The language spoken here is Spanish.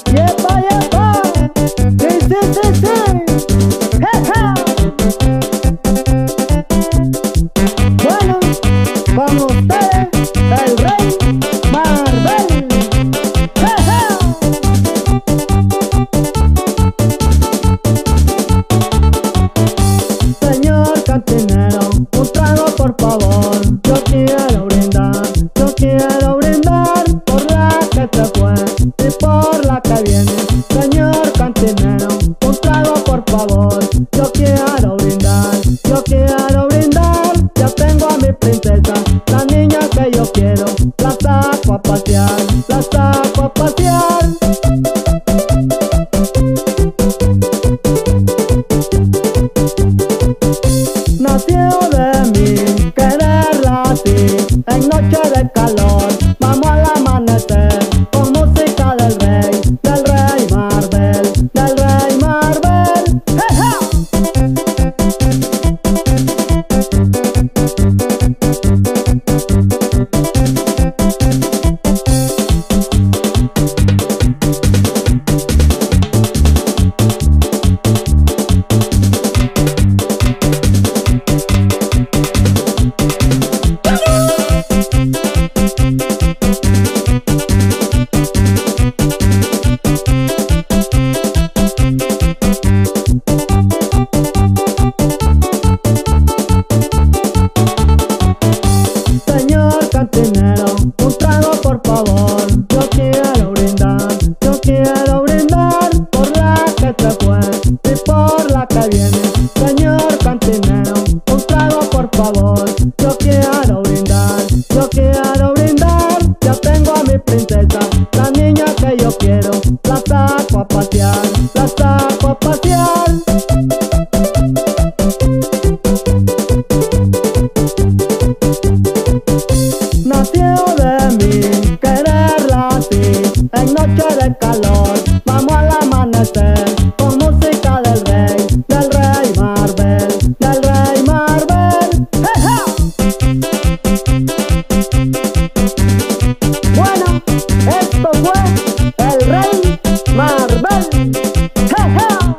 ¡Yepa, yepa! ¡Sí, sí, sí, sí! ¡Ja, Bueno, con ustedes, el Rey Marvel. ¡Ja, Señor cantinero, un trago por favor. Yo quiero brindar por la que se fue y por la que viene. Señor cantinero, un trago por favor. Yo quiero brindar. Ya tengo a mi princesa, la niña que yo quiero. La saco a pasear, Nació de mí quererla así, en noche de calor. Vamos al amanecer con música del rey Marvel, ¡ja! Señor cantinero, un trago por favor. Yo quiero brindar por la que se fue y por la que viene. Señor cantinero, un trago por favor. Yo quiero brindar. Ya tengo a mi princesa, la niña que yo quiero. La saco a pasear, Nació de mí quererla así, en noche de calor. Vamos al amanecer con música del rey Marvel, ¡ja! Bueno, esto fue el Rey Marvel, ¡ja!